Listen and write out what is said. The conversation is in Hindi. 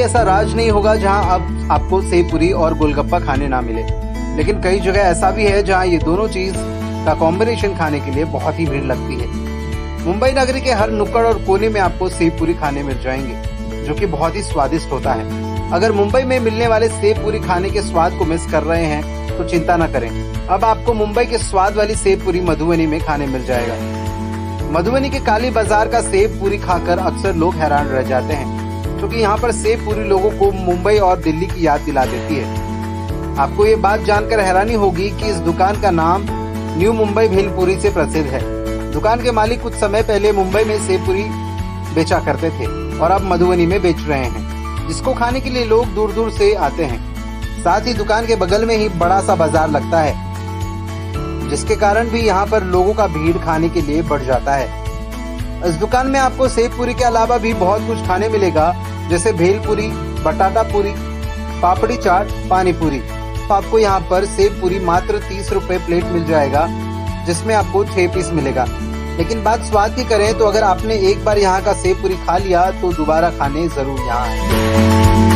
ऐसा राज्य नहीं होगा जहां अब आपको सेव पूरी और गोलगप्पा खाने ना मिले, लेकिन कई जगह ऐसा भी है जहां ये दोनों चीज का कॉम्बिनेशन खाने के लिए बहुत ही भीड़ लगती है। मुंबई नगरी के हर नुक्कड़ और कोने में आपको सेव पूरी खाने मिल जाएंगे, जो कि बहुत ही स्वादिष्ट होता है। अगर मुंबई में मिलने वाले सेव पूरी खाने के स्वाद को मिस कर रहे हैं तो चिंता न करें, अब आपको मुंबई के स्वाद वाली सेव पूरी मधुबनी में खाने मिल जाएगा। मधुबनी के काली बाजार का सेव पूरी खाकर अक्सर लोग हैरान रह जाते हैं, क्योंकि यहाँ पर सेव पूरी लोगों को मुंबई और दिल्ली की याद दिला देती है। आपको ये बात जानकर हैरानी होगी कि इस दुकान का नाम न्यू मुंबई भेलपुरी से प्रसिद्ध है। दुकान के मालिक कुछ समय पहले मुंबई में सेव पूरी बेचा करते थे और अब मधुबनी में बेच रहे हैं, जिसको खाने के लिए लोग दूर दूर से आते हैं। साथ ही दुकान के बगल में ही बड़ा सा बाजार लगता है, जिसके कारण भी यहाँ पर लोगों का भीड़ खाने के लिए बढ़ जाता है। इस दुकान में आपको सेव पूरी के अलावा भी बहुत कुछ खाने मिलेगा, जैसे भेलपुरी, बटाटा पूरी, पापड़ी चाट, पानी पूरी। तो आपको यहाँ पर सेव पूरी मात्र 30 रुपए प्लेट मिल जाएगा, जिसमें आपको 6 पीस मिलेगा। लेकिन बात स्वाद की करें तो अगर आपने एक बार यहाँ का सेव पूरी खा लिया तो दोबारा खाने जरूर यहाँ आए।